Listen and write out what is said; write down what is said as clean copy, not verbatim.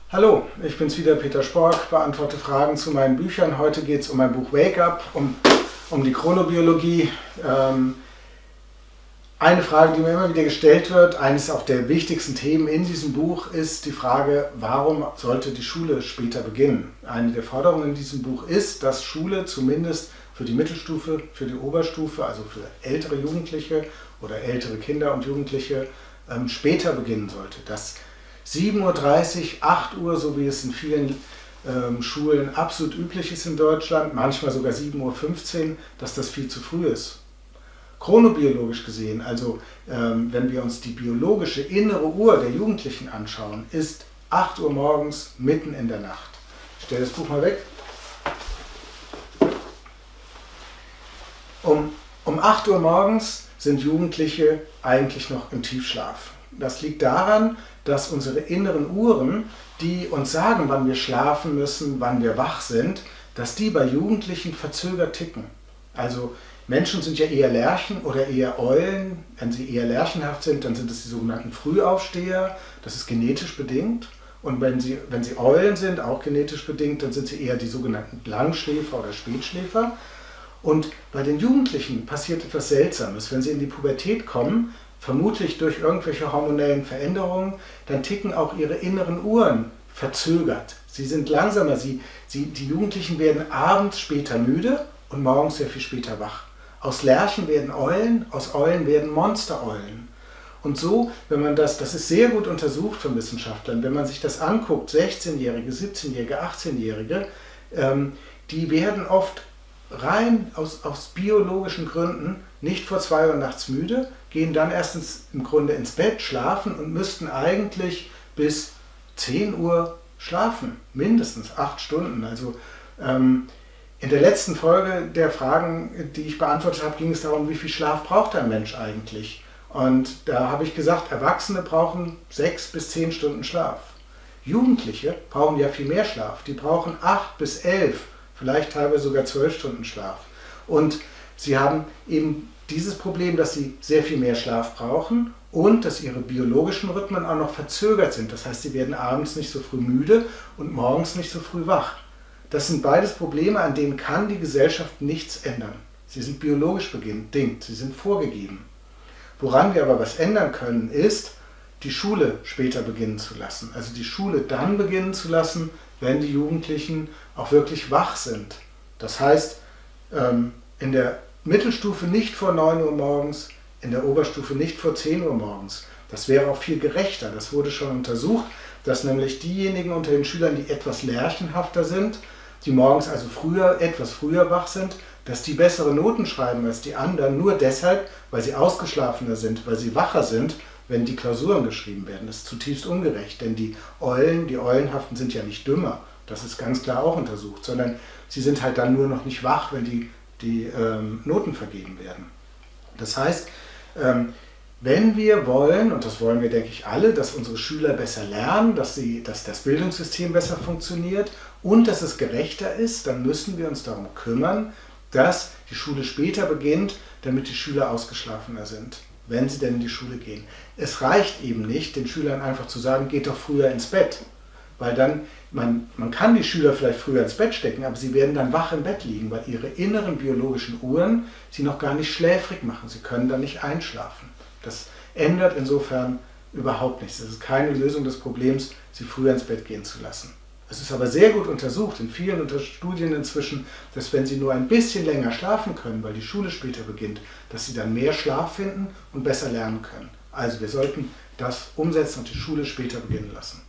Hallo, ich bin's wieder, Peter Spork, beantworte Fragen zu meinen Büchern. Heute geht es um mein Buch Wake Up, um die Chronobiologie. Eine Frage, die mir immer wieder gestellt wird, eines auch der wichtigsten Themen in diesem Buch, ist die Frage, warum sollte die Schule später beginnen? Eine der Forderungen in diesem Buch ist, dass Schule zumindest für die Mittelstufe, für die Oberstufe, also für ältere Jugendliche oder ältere Kinder und Jugendliche, später beginnen sollte. Dass 7:30 Uhr, 8 Uhr, so wie es in vielen Schulen absolut üblich ist in Deutschland, manchmal sogar 7:15 Uhr, dass das viel zu früh ist. Chronobiologisch gesehen, also wenn wir uns die biologische innere Uhr der Jugendlichen anschauen, ist 8 Uhr morgens mitten in der Nacht. Ich stelle das Buch mal weg. Um 8 Uhr morgens sind Jugendliche eigentlich noch im Tiefschlaf. Das liegt daran, dass unsere inneren Uhren, die uns sagen, wann wir schlafen müssen, wann wir wach sind, dass die bei Jugendlichen verzögert ticken. Also Menschen sind ja eher Lerchen oder eher Eulen. Wenn sie eher lerchenhaft sind, dann sind es die sogenannten Frühaufsteher. Das ist genetisch bedingt. Und wenn sie Eulen sind, auch genetisch bedingt, dann sind sie eher die sogenannten Langschläfer oder Spätschläfer. Und bei den Jugendlichen passiert etwas Seltsames. Wenn sie in die Pubertät kommen, vermutlich durch irgendwelche hormonellen Veränderungen, dann ticken auch ihre inneren Uhren verzögert. Sie sind langsamer. Die Jugendlichen werden abends später müde und morgens sehr viel später wach. Aus Lerchen werden Eulen, aus Eulen werden Monstereulen. Und so, wenn man das ist sehr gut untersucht von Wissenschaftlern, wenn man sich das anguckt, 16-Jährige, 17-Jährige, 18-Jährige, die werden oft rein aus biologischen Gründen nicht vor 2 Uhr nachts müde, gehen dann erstens im Grunde ins Bett, schlafen und müssten eigentlich bis 10 Uhr schlafen, mindestens 8 Stunden. Also in der letzten Folge der Fragen, die ich beantwortet habe, ging es darum, wie viel Schlaf braucht ein Mensch eigentlich? Und da habe ich gesagt, Erwachsene brauchen 6 bis 10 Stunden Schlaf. Jugendliche brauchen ja viel mehr Schlaf. Die brauchen 8 bis 11, vielleicht teilweise sogar 12 Stunden Schlaf. Und sie haben eben dieses Problem, dass sie sehr viel mehr Schlaf brauchen und dass ihre biologischen Rhythmen auch noch verzögert sind. Das heißt, sie werden abends nicht so früh müde und morgens nicht so früh wach. Das sind beides Probleme, an denen kann die Gesellschaft nichts ändern. Sie sind biologisch bedingt, sie sind vorgegeben. Woran wir aber was ändern können, ist, die Schule später beginnen zu lassen. Also die Schule dann beginnen zu lassen, wenn die Jugendlichen auch wirklich wach sind. Das heißt, in der Mittelstufe nicht vor 9 Uhr morgens, in der Oberstufe nicht vor 10 Uhr morgens. Das wäre auch viel gerechter. Das wurde schon untersucht, dass nämlich diejenigen unter den Schülern, die etwas lerchenhafter sind, die morgens also etwas früher wach sind, dass die bessere Noten schreiben als die anderen, nur deshalb, weil sie ausgeschlafener sind, weil sie wacher sind, wenn die Klausuren geschrieben werden. Das ist zutiefst ungerecht, denn die Eulenhaften sind ja nicht dümmer, das ist ganz klar auch untersucht, sondern sie sind halt dann nur noch nicht wach, wenn die Noten vergeben werden. Das heißt, wenn wir wollen, und das wollen wir, denke ich, alle, dass unsere Schüler besser lernen, dass das Bildungssystem besser funktioniert und dass es gerechter ist, dann müssen wir uns darum kümmern, dass die Schule später beginnt, damit die Schüler ausgeschlafener sind, wenn sie denn in die Schule gehen. Es reicht eben nicht, den Schülern einfach zu sagen, geht doch früher ins Bett, weil dann, man kann die Schüler vielleicht früher ins Bett stecken, aber sie werden dann wach im Bett liegen, weil ihre inneren biologischen Uhren sie noch gar nicht schläfrig machen, sie können dann nicht einschlafen. Das ändert insofern überhaupt nichts. Es ist keine Lösung des Problems, sie früher ins Bett gehen zu lassen. Es ist aber sehr gut untersucht in vielen Studien inzwischen, dass wenn sie nur ein bisschen länger schlafen können, weil die Schule später beginnt, dass sie dann mehr Schlaf finden und besser lernen können. Also wir sollten das umsetzen und die Schule später beginnen lassen.